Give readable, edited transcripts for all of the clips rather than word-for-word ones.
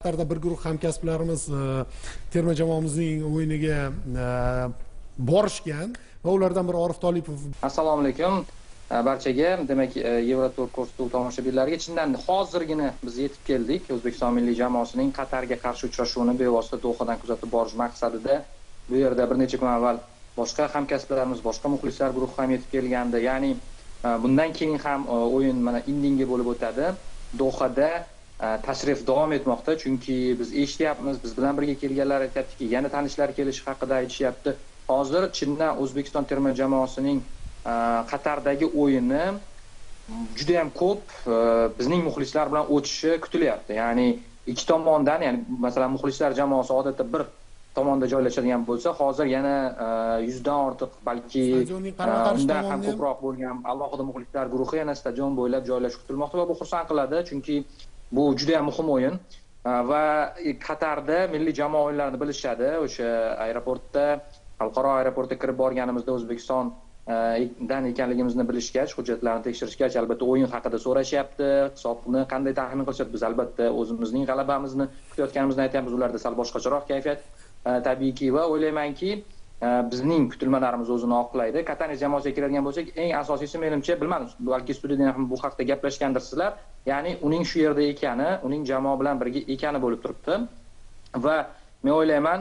Qatarda bir guruh hamkasblarimiz terma jamoamizning o'yiniga borishgan va ulardan biri Orif Tolipov. Assalomu alaykum barchaga. Demak, Eurotour Ko'rsatuv tomoshabinlariga chindan hozirgina biz yetib keldik. O'zbekiston milliy jamoasining Qatarga qarshi uchrashuvini bevosita Dohadan kuzatib borish maqsadida bu yerda bir necha kun avval boshqa hamkasblarimiz, boshqa muxlislar guruhi ham yetib kelgandi. Ya'ni bundan keyin ham o'yin mana indinga bo'lib o'tadi. Dohada tashrif davom etmoqda, chunki biz eshityapmiz, biz bilan birga kelganlar aytyaptiki, yana tanishlar kelishi haqida aytishyapti. Hozir chindan O'zbekiston terma jamoasining Qatardagi o'yini juda ham ko'p bizning muxlislar bilan o'tishi kutilyapti. Ya'ni ikki tomondan, ya'ni masalan muxlislar jamoasi odatda bir tomonda joylashadigan bo'lsa, hozir yana 100 dan ortiq, balki undan ham ko'proq bo'lgan alohida muxlislar guruhi yana stadion bo'ylab joylashish kutilmoqda va bu xursand qiladi, chunki bu juda ham muhim o'yin va Qatarda milliy jamoa o'yinlarini bilishadi. O'sha aeroportda, xalqaro aeroportga kirib borganimizda O'zbekistondan ekanligimizni bilishgach, hujjatlarni tekshirishgach, albatta o'yin haqida so'rashyapti, hisobni qanday taxmin qilishyapti. Biz albatta o'zimizning g'alabamizni kutayotganimizni aytyapmiz. Ularda sal boshqacharoq kayfiyat tabiiyki va o'ylaymanki, bizning kutilmalarimiz o'zini oqlaydi. Kataniya jamoasiga keladigan bo'lsak, eng asosiysi menimcha, bilmadim, balki studiyada ham bu haqda gaplashgandirsizlar, ya'ni uning shu yerda ekani, uning jamoa bilan birga ekani bo'lib turibdi va men o'ylayman,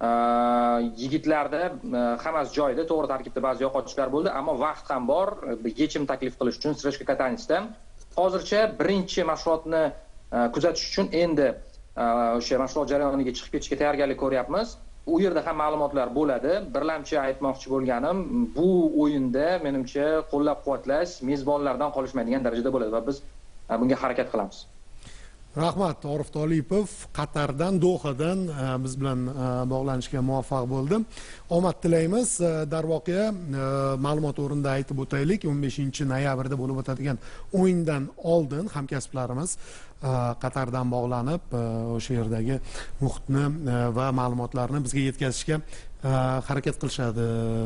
yigitlarda hammasi joyida, to'g'ri tarkibda ba'zi yo'qotishlar bo'ldi, ammo vaqt ham bor yechim taklif qilish uchun Sreshka Kataniyada. Hozircha birinchi mashg'ulotni kuzatish uchun endi o'sha mashg'ulot jarayoniga chiqib ketishga tayyorgarlik ko'ryapmiz. U yerda ham ma'lumotlar bo'ladi. Birlamchi aytmoqchi bo'lganim, bu o'yinda menimcha qo'llab-quvvatlash mezbonlardan qolishmaydigan darajada bo'ladi va biz bunga harakat qilamiz. Rahmat, Orif Tolipov Qatardan, Dohadan biz bilan bog'lanishga muvaffaq bo'ldi. Omad tilaymiz. Darvoqe ma'lumot o'rinda aytib o'taylik, 15-noyabrda bo'lib o'tadigan o'yindan oldin hamkasblarimiz Qatardan bog'lanib, o'sha yerdagi muhitni va ma'lumotlarni bizga yetkazishga harakat qilishadi.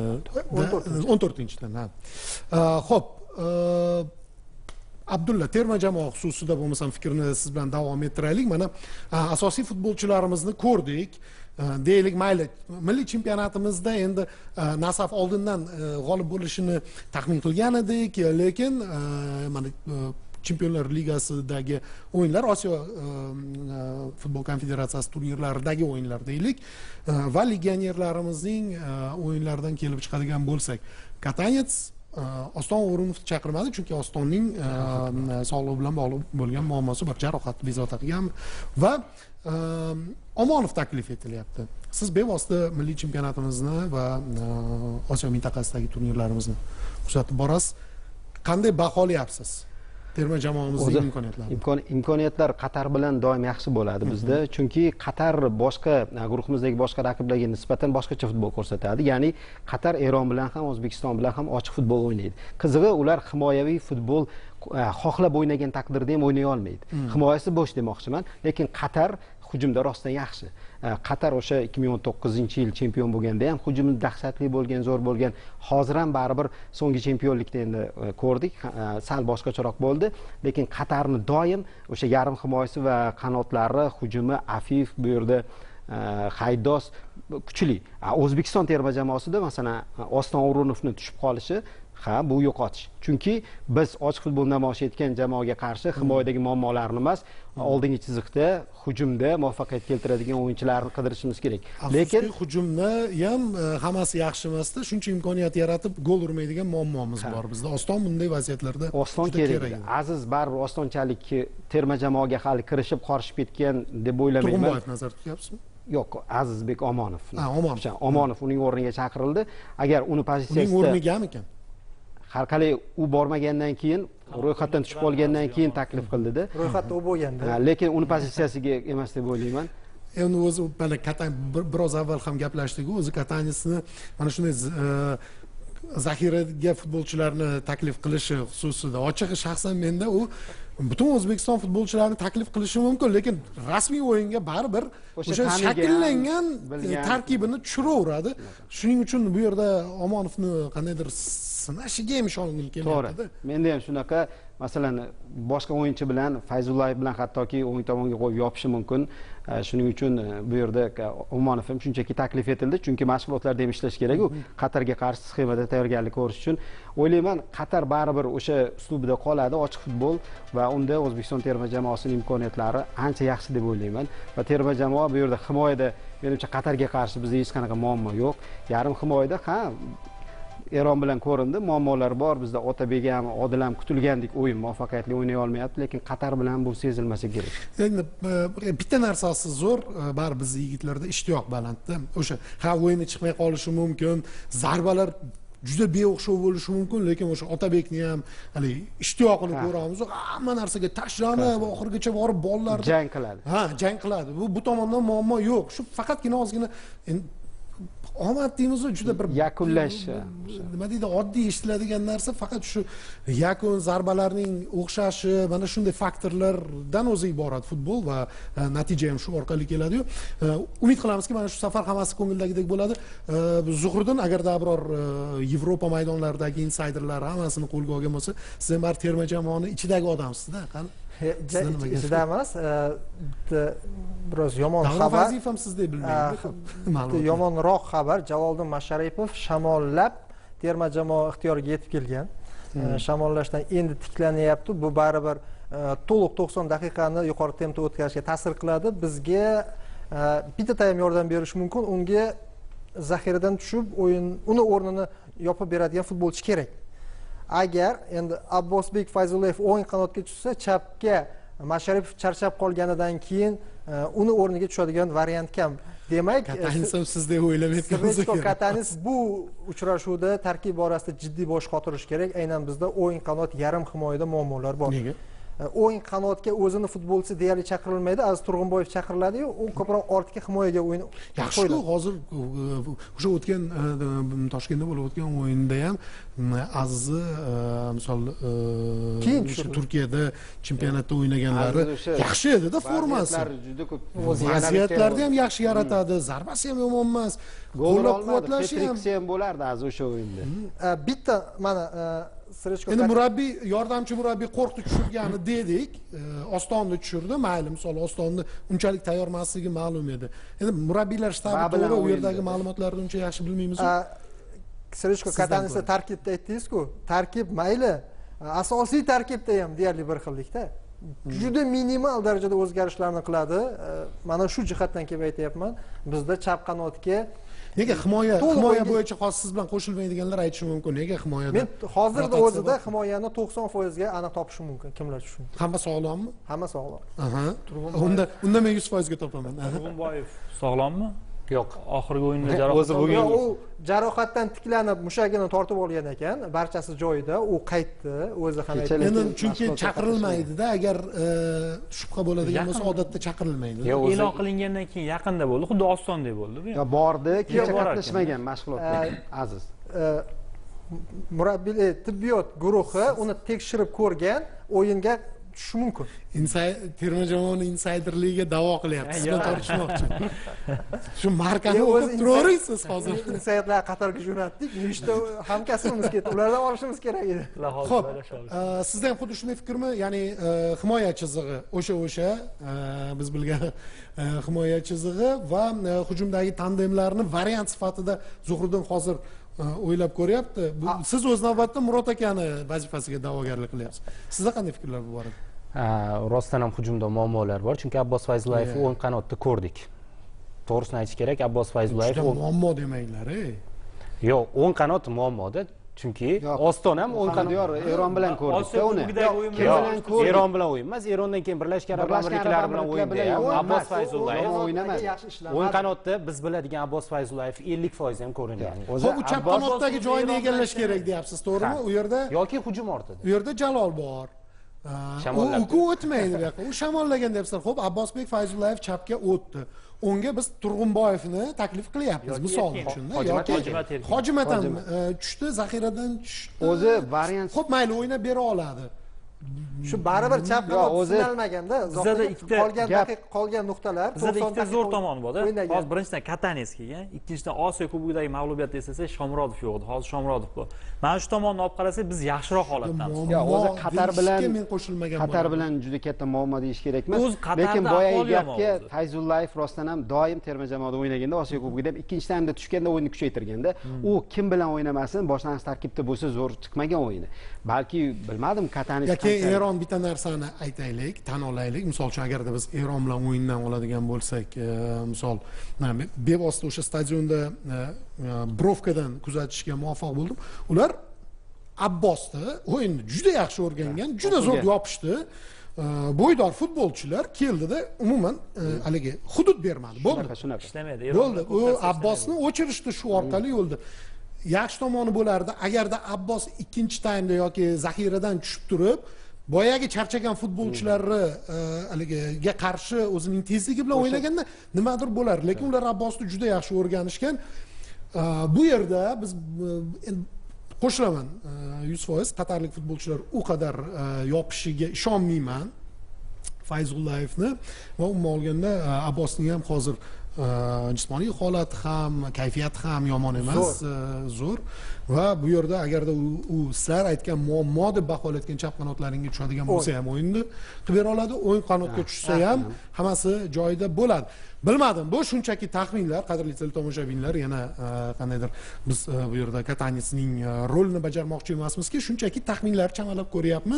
14-dan. Xo'p, Abdulla, terma jamoa xususida bo'lmasam fikrni siz bilan davom ettiraylik. Mana asosiy futbolchilarimizni ko'rdik. Deylik, mayli, milliy chempionatimizda endi Nasaf oldindan g'olib bo'lishini taxmin qilgan edik, lekin mana Chempionlar Ligasidagi o'yinlar, Osiyo futbol konfederatsiyasi turnirlaridagi o'yinlar deylik va legionerlarimizning o'yinlaridan kelib chiqadigan bo'lsak, Katanets Oston O'runovni chaqirmadi, chunki Ostonning sog'lig'i bilan bog'liq bo'lgan muammosi bor, jarohat bezovta qilgan va Omonov taklif etilyapti. Siz bevosita milliy chempionatimizni va Osiyo mintaqasidagi turnirlarimizni kuzatib borasiz. Qanday baholayapsiz terma jamoamizning imkoniyatlari? Imkoniyatlar Qatar bilan doim yaxshi bo'ladi bizda, chunki Qatar boshqa guruhimizdagi boshqa raqiblarga nisbatan boshqacha futbol ko'rsatadi. Ya'ni Qatar Eron bilan ham, O'zbekiston bilan ham ochiq futbol o'ynaydi. Qizig'i, ular himoyaviy futbol xohlab o'ynagan taqdirda ham o'ynay olmaydi. Himoyasi bo'sh demoqchiman, lekin Qatar hujumda rostdan yaxshi. Qatar o'sha 2019-yil chempion bo'lganda ham hujumi dahshatli bo'lgan, zo'r bo'lgan. Hozir ham baribir so'nggi chempionlikda endi ko'rdik, sal boshqacharoq bo'ldi, lekin Qatarni doim o'sha yarim himoyasi va qanotlari, hujumi Afif, bu yerda Haydos kuchli. O'zbekiston terma jamoasida masalan Oston O'runovni tushib qolishi, bu yo'qotish. Chunki biz ochiq futbol namoyish etgan jamoaga qarshi himoyadagi muammolarni emas, oldingi chiziqda, hujumda muvaffaqiyat keltiradigan o'yinchilarni qidirishimiz kerak. Lekin hujumda ham hammasi yaxshi emasda, shuncha imkoniyat yaratib gol urmaydigan muammomiz bor bizda. Oston bunday vaziyatlarda Oston kerak. Aziz baribir Ostonchalik terma jamoaga hali kirishib qorishib ketgan deb o'ylamayman. Turg'unboyev nazarda tutyapsizmi? Yo'q, Azizbek Omonov. Omonov uning o'rniga chaqirildi. Agar uni pozitsiyasida uning o'rnigami ekan? Har qalay u bormagandan keyin, ro'yxatdan tushib qolgandan keyin taklif qildida. Ro'yxatda u bo'lganda. Lekin uni pozitsiyasiga emas deb o'ylayman. Endi o'zi mana biroz avval ham gaplashdik, o'zi Kataniyasni mana shunday zaxiraga futbolchilarni taklif qilishi xususida ochig'i shaxsan menda u butun O'zbekiston futbolchilarini taklif qilishi mumkin, lekin rasmiy o'yinga baribir o'sha shakllangan tarkibini tushiraveradi. Shuning uchun bu yerda Omonovni qandaydir sinashiga ham ishongim kelmayapti. Menda ham shunaqa, masalan, boshqa o'yinchi bilan, Fayzullayev bilan hattoki o'ng tomonga qo'yib yopishi mumkin. Shuning uchun bu yerda Umonov ham shunchaki taklif etildi, chunki mashg'ulotlarda ham ishlash kerak. U Qatarga qarshi sxemada tayyorgarlik ko'rish uchun o'ylayman, Qatar baribir o'sha uslubida qoladi, ochiq futbol, va unda O'zbekiston terma jamoasining imkoniyatlari ancha yaxshi deb o'ylayman. Va terma jamoa bu yerda himoyada menimcha Qatarga qarshi bizda hech qanaqa muammo yo'q. Yarim himoyada Eron bilan ko'rindi, muammolar bor. Bizda Otabek ham, Odil ham kutilgandek o'yin muvaffaqiyatli o'ynay olmayapti, lekin Qatar bilan bu sezilmasa kerak. Endi bitta narsasi zo'r, baribir biz yigitlarda ishtiyoq balandda. O'sha o'yinga chiqmay qolishi mumkin, zarbalar juda beo'xshov bo'lishi mumkin, lekin o'sha Otabekni ham hali ishtiyoqini ko'ramiz. Hamma narsaga tashlanib, oxirigacha borib bolalar jang qiladi. Jang qiladi. Bu tomondan muammo yo'q. Shu faqatgina ozgina omad deymiz, juda bir yakunlash, nima deydi, oddiy eshitiladigan narsa, faqat shu yakun, zarbalarning o'xshashi, mana shunday faktorlardan o'zi iborat futbol va natija ham shu orqali keladi-yu. Umid qilamizki, mana shu safar hammasi ko'ngildagidek bo'ladi. Zuhriddin, agarda biror Yevropa maydonlaridagi insayderlar hammasini qo'lga olgan bo'lsa, siz ham bar terma jamoani ichidagi odamsiz-da, qani? Ichida emas, biroz yomon xabar. Vazifam sizda bilmayman. Yomonroq xabar, Jaloliddin Masharipov shamollab terma jamoa ixtiyoriga yetib kelgan. Shamollashdan endi tiklanyapti. Bu baribir to'liq 90 daqiqani yuqori tempda o'tkazishga ta'sir qiladi. Bizga bitta taym yordam berishi mumkin. Unga zaxiradan tushib, uni o'rnini yopib beradigan futbolchi kerak. Agar endi Abbosbek Fayzullayev o'ng qanotga tushsa, chapga Masharipov charchab qolganidan keyin uni o'rniga tushadigan variant kam. Demak, Katanis ham sizdek o'ylab yetgansiz. Katanis bu uchrashuvda tarkib borasida jiddiy bosh qotirish kerak. Aynan bizda o'ng qanot, yarim himoyada muammolar bor. Nega? O'ng qanotga o'zini futbolchisi deyarli chaqirilmaydi. Aziz Turg'unboyev chaqiriladi-yu, u ko'proq ortga himoyaga o'yin yaxshi-ku. Hozir o'sha o'tgan Toshkentda bo'lib o'tgan o'yinda ham Azizni misol Turkiyada chempionatda o'ynaganlari yaxshi edi-da, formasi. Juda ko'p vaziyatlarni ham yaxshi yaratadi, zarbasi ham yomon emas. Qo'llab-quvvatlashi ham bo'lardi Aziz o'sha o'yinda. Bitta mana Endi murabbiy, yordamchi murabbiy qo'rqdi tushirgani dedik, Ostonni tushirdi, mayli, misol Ostonni unchalik tayyor emasligi ma'lum edi. Endi murabbiylar shtabi to'g'ri, u yerdagi ma'lumotlarni uncha yaxshi bilmaymiz. Sirishko Katanisda tarkibda aytdingiz-ku, tarkib mayli, asosiy tarkibda ham deyarli bir xillikda. Juda minimal darajada o'zgarishlarni qiladi. Mana shu jihatdan kelib aytayapman. Bizda chap qanotga nega himoya bo'yicha hozir siz bilan qo'shilmaydiganlar aytishi mumkin. Nega himoyada? Men hozirda o'zida himoyani 90% ga aniq topishim mumkin. Kimlar tushun? Hamma sog'lommi? Hamma sog'lom. Unda men 100% ga topaman. Turg'unboyev sog'lommi? Yo'q. Oxirgi o'yinda o'zi bugun u jarohatdan tiklanib, mushagini tortib olgan ekan. Barchasi joyida, u qaytdi, o'zi ham aytdi. Endi chunki chaqirilmaydi-da, agar shubha bo'ladigan bo'lsa, odatda chaqirilmaydi. E'lon qilingandan keyin yaqinda bo'ldi, xuddi Ostondek bo'ldi bu. Ya bordi, kecha qatnashmagan mashg'ulotda Aziz. Murabbiy tibbiyot guruhi uni tekshirib ko'rgan, o'yinga tushishi mumkin. Terma jamoaning insayderligiga da'vo qilyapsiz. Siz bilan tortishmoqchi. Shu markani o'qib turaverasiz hozir. Insayderlar Qatarga jo'natdik. Nechta hamkasbimiz ketdi. Ulardan olishimiz kerak edi. Xo'p, sizda ham xuddi shunday fikrmi? Ya'ni himoya chizig'i o'sha biz bilgan himoya chizig'i va hujumdagi tandemlarni variant sifatida Zuhriddin hozir o'ylab ko'ryapti. Siz o'z navbatda Murod akani vazifasiga da'vogarlik qilyapsiz. Sizda qanday fikrlar bor edi? Rostdan ham hujumda muammolar bor, chunki Abbos Fayzullayevni o'ng qanotda ko'rdik. To'g'risini aytish kerak, Abbos Fayzullayev muammo demanglar, Yo'q, o'ng qanot muammoda. Chunki Oston ham o'ng qanot Eron bilan ko'rdikda uni. Eron bilan o'yin emas, Erondan keyin Birlashgan Arab Amirliklari bilan o'yinda Abbos Fayzullayev o'ng qanotda biz biladigan Abbos Fayzullayev 50% ham ko'ringan. Xo'p, u chap qanotdagi joyini egallash kerak deyapsiz, to'g'rimi? U yerda yoki hujum ortida. U yerda Jalol bor. U o'tmaydi bu yoqqa. U shamollagan deyapsiz. Xo'p, Abbosbek Fayzullayev chapga o'tdi. Unga biz Turg'unboyevni taklif qilyapmiz, misol uchun. Hojimat ham tushdi, zaxiradan tushdi. O'zi variant. Xo'p, mayli, o'ynab bera oladi. shu baribir chap qanot sinalmaganda bizada qolgan nuqtalar bizada ikkita zo'r tomoni borda. Hozir birinchidan Katanes kelgan, ikkinchidan Osiyo Kubogidagi mag'lubiyatda eslasak Shomurodov yo'q edi. Hozir Shomurodov bor. Mana shu tomondan olib qarasak biz yaxshiroq holatdamiz. O'zi men qo'shilmagan Qatar bilan juda katta muammo deyish kerak emas. Lekin boyagi gapga Fayzullayev rostdan ham doim terma jamoada o'ynaganda Osiyo Kubogida ham ikkinchi taymda tushganda o'yinni kuchaytirganda, u kim bilan o'ynamasin, boshlang'ich tarkibda bo'lsa zo'r chiqmagan o'yini. Balki bilmadim Katanes yoki Eron bitta narsani aytaylik, tan olaylik. Misol uchun agarda biz Eron bilan o'yindan oladigan bo'lsak, misol bevosita o'sha stadionda Brovkadan kuzatishga muvaffaq bo'ldim. Ular Abbosda o'yinni juda yaxshi o'rgangan, juda zo'r yopishdi. Bo'ydor futbolchilar keldida umuman haligi hudud bermadi. Bo'ldi. Ishlamaydi. Bo'ldi. U Abbosni o'chirishdi shu orqali yo'lda. Yaxshi tomoni bo'lardi agarda Abbos ikkinchi taymda yoki zaxiradan tushib turib, boyagi charchagan futbolchilarni haligiga qarshi o'zining tezligi bilan o'ynaganda nimadir bo'lar. Lekin ular Abbosni juda yaxshi o'rganishgan. Bu yerda biz qo'shilaman 100% qatarlik futbolchilar u qadar yopishiga ishonmayman Fayzullayevni va umuman olganda Abbosning ham hozir jismoniy holati ham, kayfiyati ham yomon emas, zo'r. Va bu yerda agarda u sizlar aytgan muammo deb baholayotgan chap qanotlaringga tushadigan bo'lsa ham o'yinni qilib bera oladi, o'ng qanotga tushsa ham hammasi joyida bo'ladi. Bilmadim, bu shunchaki taxminlar, qadrli tomoshabinlar, yana qandaydir biz bu yerda Katanesning rolini bajarmoqchi emasmizki, shunchaki taxminlar chamalab ko'ryapmiz.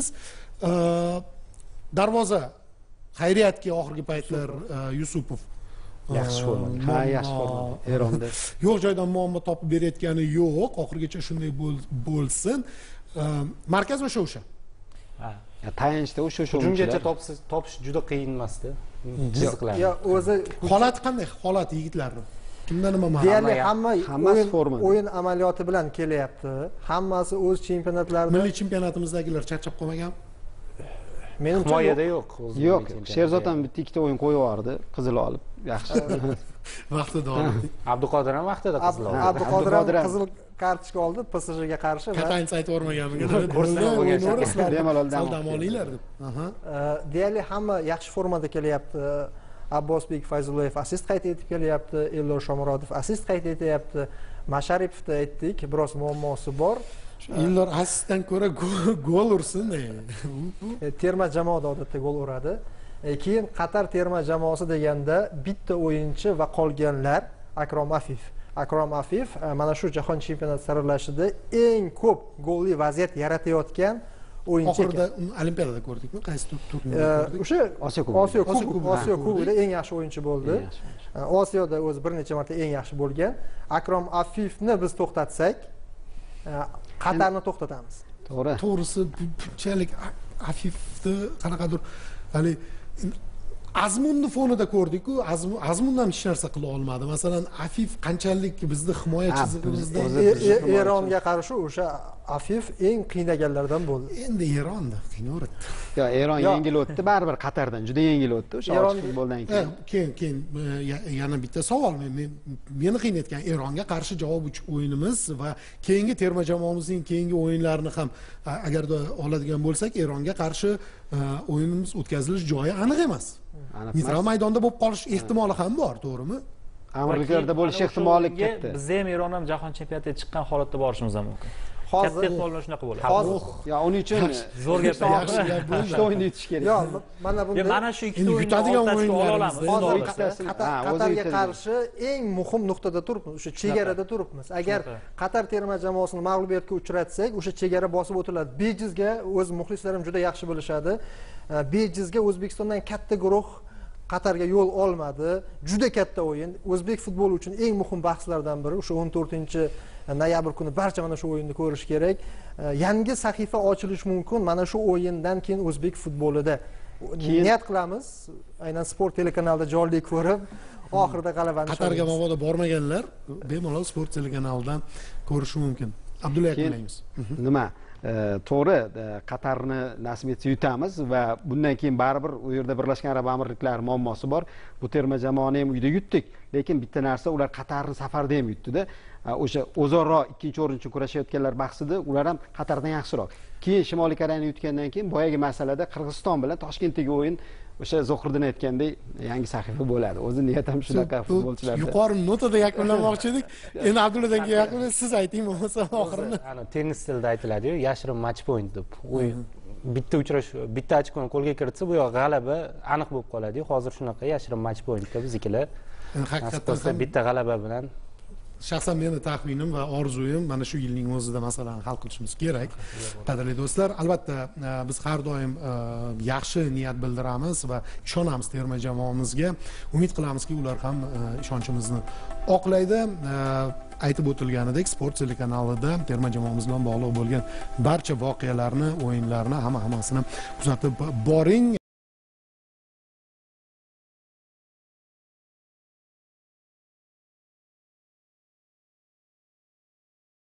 Darvoza xayriyatki oxirgi paytlar Yusupov yaxshi formada. Yaxshi formada. Eronda yo'q joydan muammo topib berayotgani yo'q. Oxirgacha shunday bo'lsin. Markaz o'sha. Tayanchda o'sha hujumgacha topish juda qiyin emasda. Chiziqlar. Ya o'zi holati qanday? Holati yigitlarning. Kimda nima ma'lum? Deyarli hammasi formada. O'yin amaliyoti bilan kelyapti. Hammasi o'z chempionatlarida. Milliy chempionatimizdagilar charchab qolmagan. Menimcha himoyada yo'q. Yo'q, Sherzod ham bitta ikkita o'yin qo'yib yubordi, qizil olib. Yaxshi. Vaqtida oldi. Abduqodir ham vaqtida qizil oldi. Abduqodir ham qizil kartochka oldi PSJga qarshi. Katanes aytib o'rmaganmiga. Bemalol dam olinglar deb. Deyarli hamma yaxshi formada kelyapti. Abbosbek Fayzullayev assist qayd etib kelyapti, Eldor Shomurodov assist qayd etyapti. Masharipovda aytdik, biroz muammosi bor. Eldor assistdan ko'ra gol ursin. Terma jamoada odatda gol uradi. Keyin Qatar terma jamoasi deganda bitta o'yinchi va qolganlar Akrom Afif mana shu jahon chempionati saralashida eng ko'p golli vaziyat yaratayotgan o'yinchi. Oxirida Olimpiadada ko'rdikmi? Qaysi turnirda ko'rdik? O'sha Osiyo Kubogida eng yaxshi o'yinchi bo'ldi. Osiyoda o'zi bir necha marta eng yaxshi bo'lgan. Akrom Afifni biz to'xtatsak, Qatarni to'xtatamiz. To'g'ri. To'g'risi bunchalik Afifni qanaqadir hali Azmunni fonida ko'rdik-ku, Azmundan hech narsa qila olmadi. Masalan, Afif qanchalik bizni himoya chizig'imizda Eronga qarshi o'sha Afif eng qiynaganlardan bo'ldi. Endi Eronni qiynaverdi. Yo, Eron yengil o'tdi, baribir Qatardan juda yengil o'tdi o'sha ochiq futboldan keyin. Keyin yana bitta savol meni qiynayotgan Eronga qarshi javob o'yinimiz va keyingi terma jamoamizning keyingi o'yinlarini ham agarda oladigan bo'lsak, Eronga qarshi o'yinimiz o'tkazilish joyi aniq emas. Neytral maydonda bo'lib qolish ehtimoli ham bor, to'g'rimi? Amirliklarda bo'lish ehtimoli katta. Biz ham Eron ham jahon chempionatiga chiqqan holatda borishimiz ham mumkin. Katta ehtimol bilan shunaqa bo'ladi. Hozir ya uning uchun zo'r gap yaxshi gap bo'ldi. Ikkita o'yin yutish kerak. Yo'q, mana bunday. Mana shu ikkita o'yinni olamiz. Qatarga qarshi eng muhim nuqtada turibmiz, o'sha chegarada turibmiz. Agar Qatar terma jamoasini mag'lubiyatga uchratsak, o'sha chegara bosib o'tiladi. Bejizga o'z muxlislarim juda yaxshi bilishadi. Bejizga O'zbekistondan katta guruh Qatarga yo'l olmadi. Juda katta o'yin. O'zbek futboli uchun eng muhim bahslardan biri. O'sha 14-noyabr kuni barcha mana shu o'yinni ko'rish kerak. Yangi sahifa ochilish mumkin mana shu o'yindan keyin O'zbek futbolida. Niyat qilamiz, aynan Sport telekanalida jonli ko'rib, oxirida g'alabani Qatarga mabodo bormaganlar bemalol Sport telekanalidan ko'rishi mumkin. Abdulla yakunlaymiz. Nima? to'g'ri Qatarni nasib etsa yutamiz va bundan keyin baribir u yerda Birlashgan Arab Amirliklari muammosi bor. Bu terma jamoani ham uyda yutdik, lekin bitta narsa ular Qatarni safarda ham yutdi-da. O'sha o'zaro ikkinchi o'rin uchun kurashayotganlar bahsida ular ham Qatardan yaxshiroq. Keyin Shimoliy Koreyani yutgandan keyin boyagi masalada Qirg'iziston bilan Toshkentdagi o'yin o'sha Zohriddin aytgandek yangi sahifa bo'ladi. O'zi niyat ham shunaqa futbolchilarda. Yuqori notada yakunlamoqchi edik. Endi Abdulladan yakunlab siz ayting, bo'lmasa oxirini. Ana tennis tilida aytiladi-ku, yashirin match point deb. O'yin bitta uchrashuv, bitta ochkoni qo'lga kiritsa, bu yoq g'alaba aniq bo'lib qoladi-yu. Hozir shunaqa yashirin match pointda biznikilar. Haqiqatan bitta g'alaba bilan shaxsan meni taxminim va orzuyim mana shu yilning o'zida masalani hal qilishimiz kerak. Qadrli do'stlar, albatta biz har doim yaxshi niyat bildiramiz va ishonamiz terma jamoamizga. Umid qilamizki, ular ham ishonchimizni oqlaydi. Aytib o'tilganidek, Sport telekanalida terma jamoamiz bilan bog'liq bo'lgan barcha voqealarni, o'yinlarni hammasini kuzatib boring.